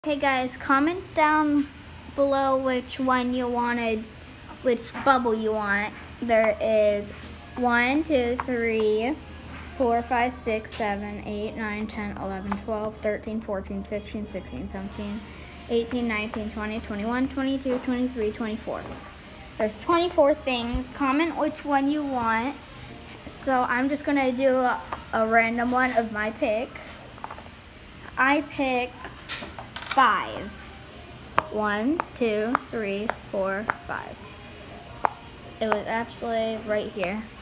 Hey guys, comment down below which one you wanted, which bubble you want. There is 1, 2, 3, 4, 5, 6, 7, 8, 9, 10, 11, 12, 13, 14, 15, 16, 17, 18, 19, 20, 21, 22, 23, 24. There's 24 things. Comment which one you want. So I'm just gonna do a random one of my pick. I pick 5. 1, 2, 3, 4, 5. It was absolutely right here.